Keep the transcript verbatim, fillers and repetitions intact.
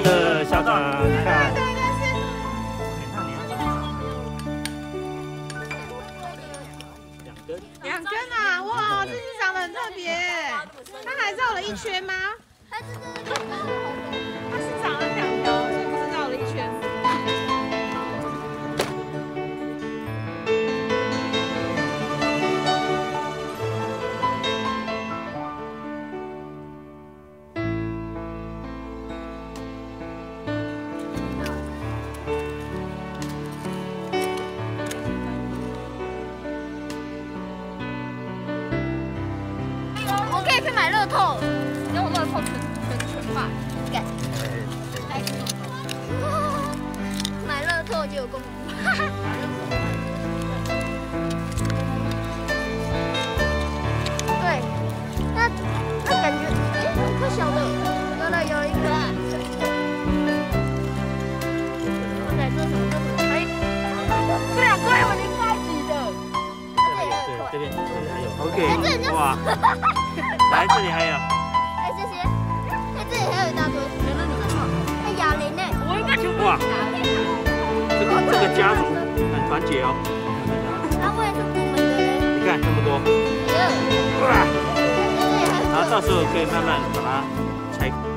的校长，看。两根。 两根啊！哇，这只长得很特别。它还绕了一圈吗？它是它是长了两条，所以不是绕了一圈。 我可以去买乐透，给我乐透全全全买，给。买乐透就有公平。对，那那感觉哎，一颗小的，有了有一颗。我在这什么？这什么？哎，这两颗有零在一起的。 对，这边这里还有 ，OK， 哇，来这里还有， 哎这些，哎这里还有一大堆，有那里什么？哎哑铃呢？我应该全部哇，这个这个家族很团结哦。 那为什么我们的人？ 你看这么多，哇，然后到时候可以慢慢把它拆。